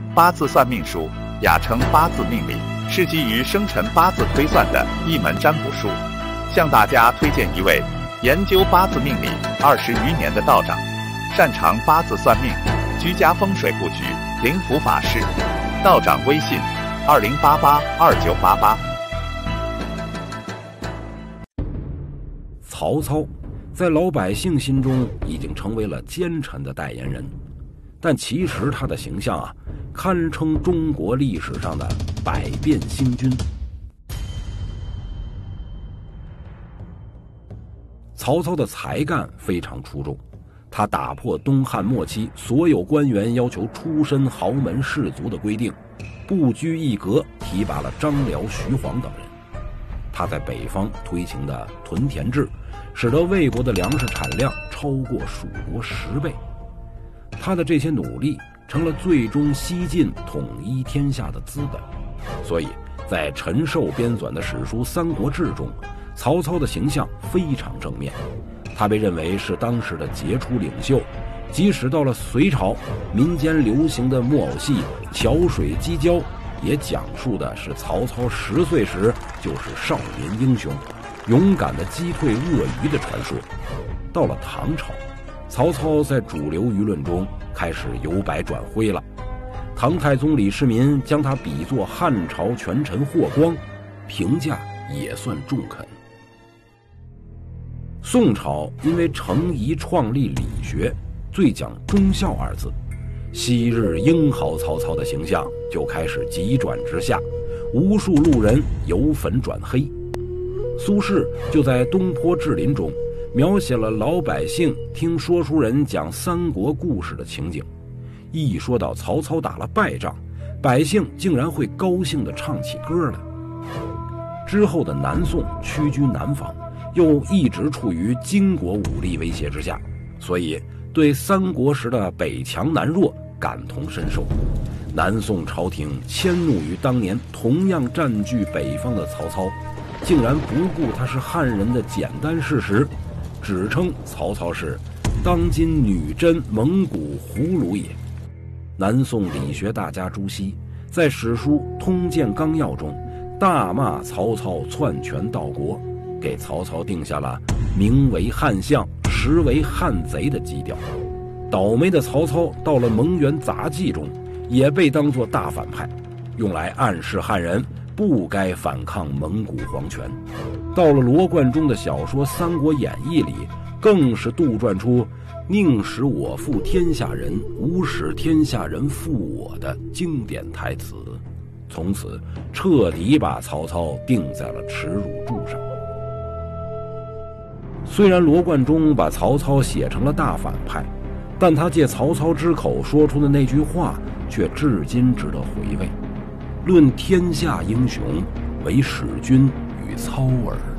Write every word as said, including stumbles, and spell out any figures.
八字算命术雅称八字命理，是基于生辰八字推算的一门占卜术。向大家推荐一位研究八字命理二十余年的道长，擅长八字算命、居家风水布局、灵符法事。道长微信：二零八八二九八八。 曹操在老百姓心中已经成为了奸臣的代言人，但其实他的形象啊，堪称中国历史上的百变星君。曹操的才干非常出众，他打破东汉末期所有官员要求出身豪门士族的规定，不拘一格提拔了张辽、徐晃等人。他在北方推行的屯田制，使得魏国的粮食产量超过蜀国十倍。他的这些努力成了最终西晋统一天下的资本。所以在陈寿编纂的史书《三国志》中，曹操的形象非常正面，他被认为是当时的杰出领袖。即使到了隋朝，民间流行的木偶戏《桥水击交》也讲述的是曹操十岁时就是少年英雄，勇敢地击退鳄鱼的传说。到了唐朝，曹操在主流舆论中开始由白转灰了。唐太宗李世民将他比作汉朝权臣霍光，评价也算中肯。宋朝因为程颐创立理学，最讲忠孝二字，昔日英豪曹操的形象就开始急转直下，无数路人由粉转黑。苏轼就在《东坡志林》中描写了老百姓听说书人讲三国故事的情景。一说到曹操打了败仗，百姓竟然会高兴地唱起歌来。之后的南宋屈居南方，又一直处于金国武力威胁之下，所以对三国时的北强南弱感同身受。南宋朝廷迁怒于当年同样占据北方的曹操，竟然不顾他是汉人的简单事实，只称曹操是当今女真蒙古胡虏也。南宋理学大家朱熹在史书《通鉴纲要》中大骂曹操篡权盗国，给曹操定下了名为汉相，实为汉贼的基调。倒霉的曹操到了蒙元杂记中也被当作大反派，用来暗示汉人不该反抗蒙古皇权。到了罗贯中的小说《三国演义》里，更是杜撰出宁使我负天下人，无使天下人负我的经典台词，从此彻底把曹操定在了耻辱柱上。虽然罗贯中把曹操写成了大反派，但他借曹操之口说出的那句话却至今值得回味：论天下英雄，唯使君与操耳。